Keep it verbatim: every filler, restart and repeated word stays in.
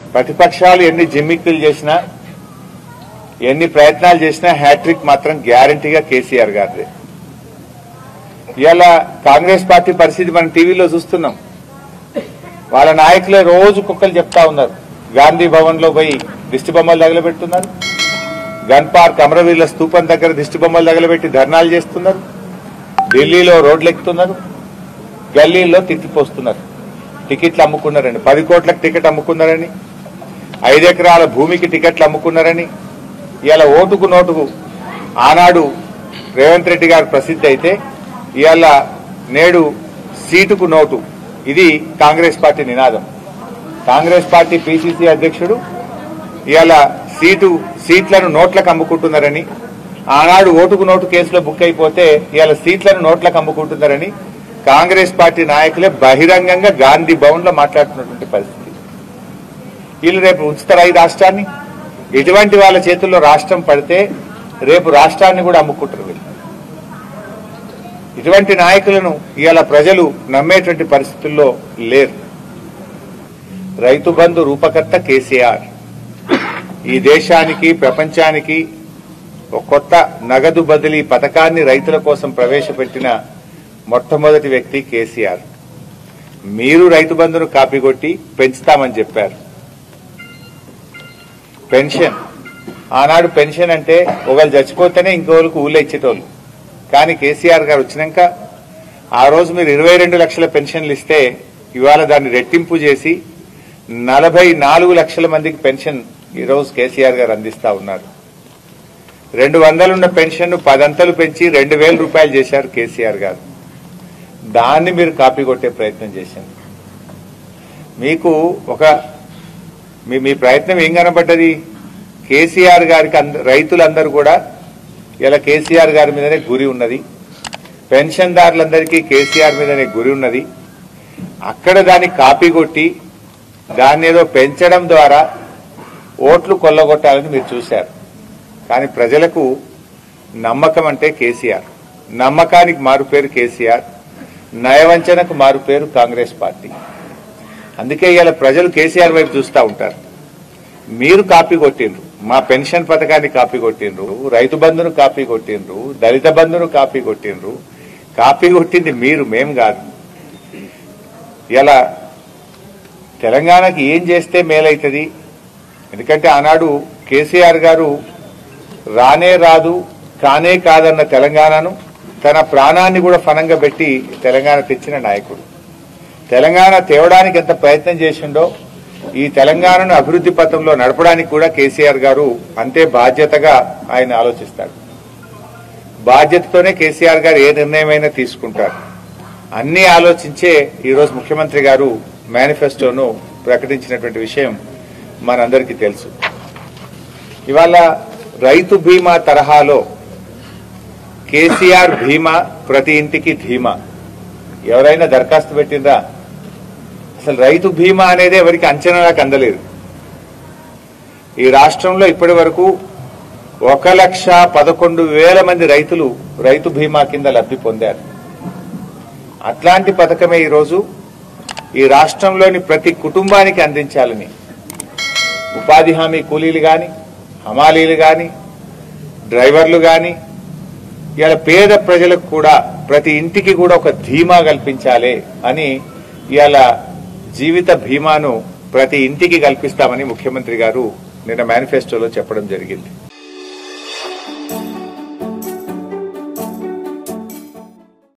ప్రతిపక్షాలు ఎన్ని జిమ్మిక్కులు చేసినా ఎన్ని ప్రయత్నాలు చేసినా హ్యాట్రిక్ మాత్రం గ్యారంటీగా కేసీఆర్ గారిదే. ఇవాళ కాంగ్రెస్ పార్టీ పరిస్థితి మనం టీవీలో చూస్తున్నాం. వాళ్ళ నాయకులే రోజు కుక్కలు చెప్తా ఉన్నారు. గాంధీ భవన్ లో పోయి దిష్టి బొమ్మలు తగలబెడుతున్నారు, గన్ పార్క్ అమరవీరుల స్తూపం దగ్గర దిష్టి బొమ్మలు తగలబెట్టి ధర్నాలు చేస్తున్నారు, ఢిల్లీలో రోడ్లు ఎక్కుతున్నారు, గల్లీల్లో తిట్టిపోస్తున్నారు. టికెట్లు అమ్ముకున్నారని, పది కోట్లకు టికెట్ అమ్ముకున్నారని, ఐదెకరాల భూమికి టికెట్లు అమ్ముకున్నారని, ఇవాళ ఓటుకు నోటుకు ఆనాడు రేవంత్ రెడ్డి గారు ప్రసిద్ధి అయితే ఇవాళ నేడు సీటుకు నోటు, ఇది కాంగ్రెస్ పార్టీ నినాదం. కాంగ్రెస్ పార్టీ పిసిసి అధ్యక్షుడు ఇవాళ సీటు సీట్లను నోట్లకు అమ్ముకుంటున్నారని, ఆనాడు ఓటుకు నోటు కేసులో బుక్ అయిపోతే ఇవాళ సీట్లను నోట్లకు అమ్ముకుంటున్నారని కాంగ్రెస్ పార్టీ నాయకులే బహిరంగంగా గాంధీ భవన్ లో మాట్లాడుతున్నటువంటి పరిస్థితి. వీళ్ళు రేపు ఉంచుతారా ఈ రాష్ట్రాన్ని? ఇటువంటి వాళ్ళ చేతుల్లో రాష్ట్రం పడితే రేపు రాష్ట్రాన్ని కూడా అమ్ముకుంటారు వీళ్ళు. ఇటువంటి నాయకులను ఇవాళ ప్రజలు నమ్మేటువంటి పరిస్థితుల్లో లేరు. రైతు బంధు రూపకర్త కేసీఆర్. ఈ దేశానికి ప్రపంచానికి ఒక కొత్త నగదు బదిలీ పథకాన్ని రైతుల కోసం ప్రవేశపెట్టిన మొట్టమొదటి వ్యక్తి కేసీఆర్. మీరు రైతు బంధును కాపీకొట్టి పెంచుతామని చెప్పారు. పెన్షన్, ఆనాడు పెన్షన్ అంటే ఒకళ్ళు చచ్చిపోతేనే ఇంకోళ్ళకు ఊళ్ళో ఇచ్చేటోళ్ళు. కానీ కేసీఆర్ గారు వచ్చినాక ఆ రోజు మీరు ఇరవై రెండు లక్షల పెన్షన్లు ఇస్తే ఇవాళ దాన్ని రెట్టింపు చేసి నలభై నాలుగు లక్షల మందికి పెన్షన్ ఈరోజు కేసీఆర్ గారు అందిస్తా ఉన్నారు. రెండు వందలున్న పెన్షన్ పదంతలు పెంచి రెండు వేల రూపాయలు చేశారు కేసీఆర్ గారు. దాన్ని మీరు కాపీ కొట్టే ప్రయత్నం చేశారు. మీకు ఒక మీ మీ ప్రయత్నం ఏం కనబడ్డది? కేసీఆర్ గారికి రైతులందరూ కూడా ఇలా కేసీఆర్ గారి మీదనే గురి ఉన్నది, పెన్షన్దారులందరికీ కేసీఆర్ మీదనే గురి ఉన్నది. అక్కడ దాన్ని కాపీ కొట్టి దాన్ని ఏదో పెంచడం ద్వారా ఓట్లు కొల్లగొట్టాలని మీరు చూశారు. కానీ ప్రజలకు నమ్మకం అంటే కేసీఆర్, నమ్మకానికి మారుపేరు కేసీఆర్, నయవంచనకు మారుపేరు కాంగ్రెస్ పార్టీ. అందుకే ఇవాళ ప్రజలు కేసీఆర్ వైపు చూస్తూ ఉంటారు. మీరు కాపీ కొట్టిండ్రు, మా పెన్షన్ పథకాన్ని కాపీ కొట్టిండ్రు, రైతు బంధును కాపీ కొట్టిండ్రు, దళిత బంధును కాపీ కొట్టిండ్రు. కాపీ కొట్టింది మీరు, మేం కాదు. ఇలా తెలంగాణకి ఏం చేస్తే మేలైతుంది? ఎందుకంటే ఆనాడు కేసీఆర్ గారు రానే రాదు కానే కాదన్న తెలంగాణను తన ప్రాణాన్ని కూడా ఫనంగా పెట్టి తెలంగాణ తెచ్చిన నాయకుడు. తెలంగాణ తేవడానికి ఎంత ప్రయత్నం చేసిండో ఈ తెలంగాణను అభివృద్ధి పథంలో నడపడానికి కూడా కేసీఆర్ గారు అంతే బాధ్యతగా ఆయన ఆలోచిస్తాడు. బాధ్యతతోనే కేసీఆర్ గారు ఏ నిర్ణయమైనా తీసుకుంటారు. అన్ని ఆలోచించే ఈరోజు ముఖ్యమంత్రి గారు మేనిఫెస్టోను ప్రకటించినటువంటి విషయం మనందరికీ తెలుసు. ఇవాళ రైతు బీమా తరహాలో కేసీఆర్ బీమా ప్రతి ఇంటికి ధీమా. ఎవరైనా దరఖాస్తు పెట్టిందా? అసలు రైతు బీమా అనేది ఎవరికి అంచనాలకు అందలేదు. ఈ రాష్ట్రంలో ఇప్పటి వరకు ఒక లక్ష పదకొండు వేల మంది రైతులు రైతు బీమా కింద లబ్ధి పొందారు. అట్లాంటి పథకమే ఈరోజు ఈ రాష్ట్రంలోని ప్రతి కుటుంబానికి అందించాలని ఉపాధి హామీ కూలీలు కానీ, హమాలీలు కానీ, డ్రైవర్లు కానీ, ఇవాళ పేద ప్రజలకు కూడా ప్రతి ఇంటికి కూడా ఒక ధీమా కల్పించాలి అని ఇవాళ జీవిత బీమాను ప్రతి ఇంటికి కల్పిస్తామని ముఖ్యమంత్రి గారు నిన్న మేనిఫెస్టోలో చెప్పడం జరిగింది.